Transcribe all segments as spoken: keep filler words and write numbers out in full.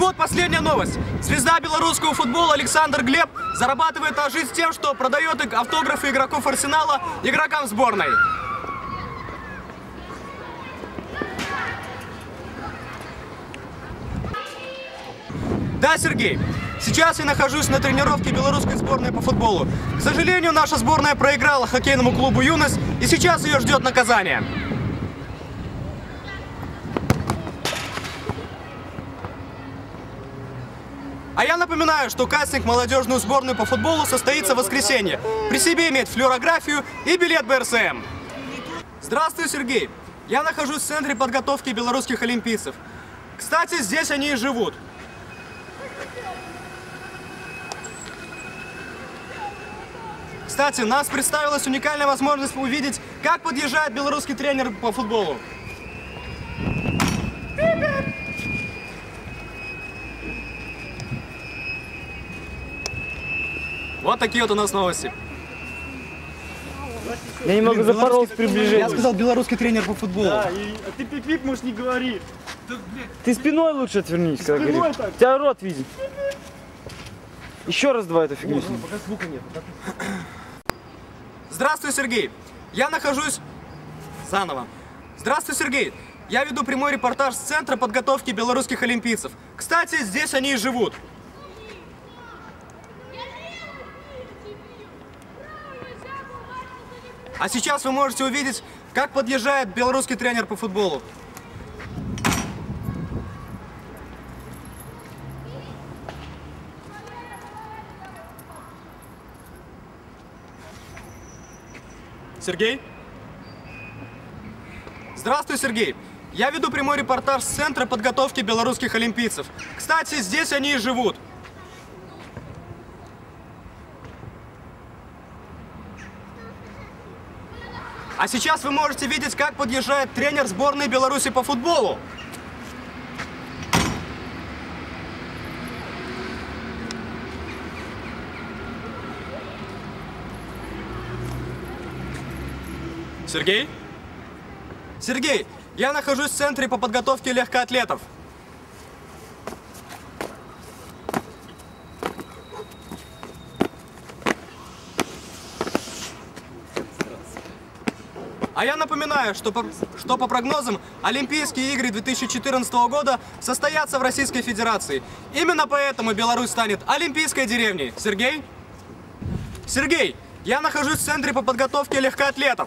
вот последняя новость. Звезда белорусского футбола Александр Глеб зарабатывает на жизнь тем, что продает автографы игроков Арсенала игрокам сборной. Да, Сергей, сейчас я нахожусь на тренировке белорусской сборной по футболу. К сожалению, наша сборная проиграла хоккейному клубу «Юность», и сейчас ее ждет наказание. А я напоминаю, что кастинг молодежную сборную по футболу состоится в воскресенье. При себе иметь флюорографию и билет бэ эр эс эм. Здравствуй, Сергей. Я нахожусь в центре подготовки белорусских олимпийцев. Кстати, здесь они и живут. Кстати, нас представилась уникальная возможность увидеть, как подъезжает белорусский тренер по футболу. Вот такие вот у нас новости. Я немного Блин, запорол с приближением. Я сказал белорусский тренер по футболу. Да, и, а ты пип-пип, можешь не говорить. Да, ты спиной лучше отвернись, когда спиной говоришь. так. Тебя рот видит. Еще раз давай эту фигню. О, пока звука нет. Здравствуй, Сергей. Я нахожусь... Заново. Здравствуй, Сергей. Я веду прямой репортаж с центра подготовки белорусских олимпийцев. Кстати, здесь они и живут. А сейчас вы можете увидеть, как подъезжает белорусский тренер по футболу. Сергей? Здравствуй, Сергей. Я веду прямой репортаж с центра подготовки белорусских олимпийцев. Кстати, здесь они и живут. А сейчас вы можете видеть, как подъезжает тренер сборной Беларуси по футболу. Сергей? Сергей, я нахожусь в центре по подготовке легкоатлетов. А я напоминаю, что по, что по прогнозам Олимпийские игры две тысячи четырнадцатого года состоятся в Российской Федерации. Именно поэтому Беларусь станет олимпийской деревней. Сергей? Сергей, я нахожусь в центре по подготовке легкоатлетов.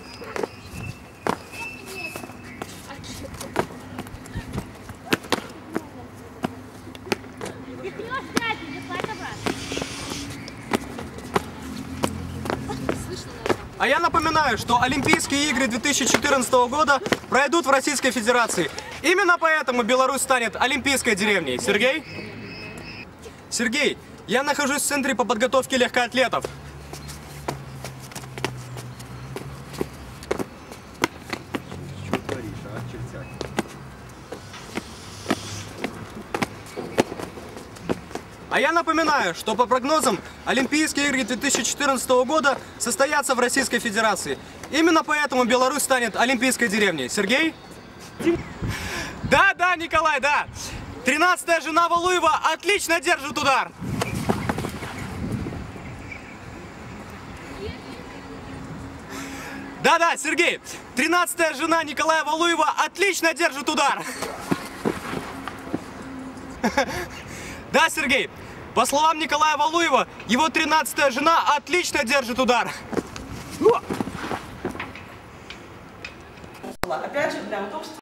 А я напоминаю, что Олимпийские игры две тысячи четырнадцатого года пройдут в Российской Федерации. Именно поэтому Беларусь станет олимпийской деревней. Сергей? Сергей, я нахожусь в центре по подготовке легкоатлетов. А я напоминаю, что по прогнозам Олимпийские игры две тысячи четырнадцатого года состоятся в Российской Федерации. Именно поэтому Беларусь станет олимпийской деревней. Сергей? Да, да, Николай, да. тринадцатая жена Валуева отлично держит удар. Да, да, Сергей. тринадцатая жена Николая Валуева отлично держит удар. Да, Сергей, по словам Николая Валуева, его тринадцатая жена отлично держит удар. Опять же, для удобства.